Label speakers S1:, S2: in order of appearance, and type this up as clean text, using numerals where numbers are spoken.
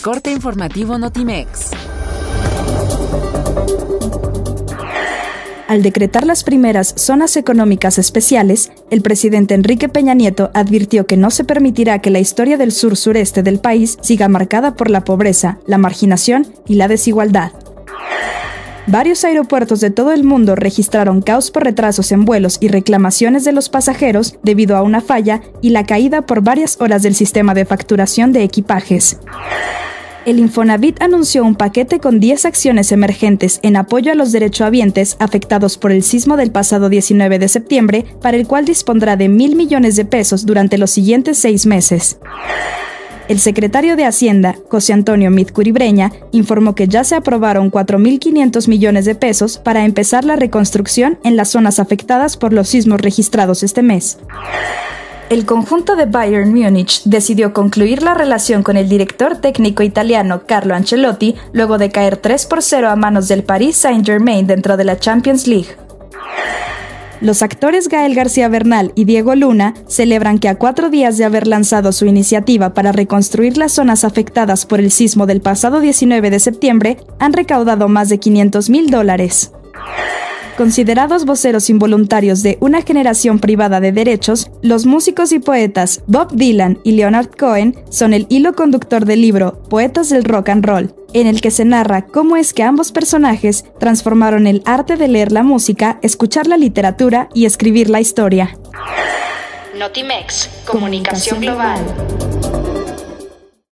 S1: Corte informativo Notimex.
S2: Al decretar las primeras zonas económicas especiales, el presidente Enrique Peña Nieto advirtió que no se permitirá que la historia del sur-sureste del país siga marcada por la pobreza, la marginación y la desigualdad. Varios aeropuertos de todo el mundo registraron caos por retrasos en vuelos y reclamaciones de los pasajeros debido a una falla y la caída por varias horas del sistema de facturación de equipajes. El Infonavit anunció un paquete con 10 acciones emergentes en apoyo a los derechohabientes afectados por el sismo del pasado 19 de septiembre, para el cual dispondrá de 1,000 millones de pesos durante los siguientes 6 meses. El secretario de Hacienda, José Antonio Meade Curibreña, informó que ya se aprobaron 4.500 millones de pesos para empezar la reconstrucción en las zonas afectadas por los sismos registrados este mes. El conjunto de Bayern Múnich decidió concluir la relación con el director técnico italiano Carlo Ancelotti luego de caer 3-0 a manos del Paris Saint-Germain dentro de la Champions League. Los actores Gael García Bernal y Diego Luna celebran que a 4 días de haber lanzado su iniciativa para reconstruir las zonas afectadas por el sismo del pasado 19 de septiembre, han recaudado más de $500,000. Considerados voceros involuntarios de una generación privada de derechos, los músicos y poetas Bob Dylan y Leonard Cohen son el hilo conductor del libro Poetas del Rock and Roll, en el que se narra cómo es que ambos personajes transformaron el arte de leer la música, escuchar la literatura y escribir la historia.
S3: Notimex, comunicación global.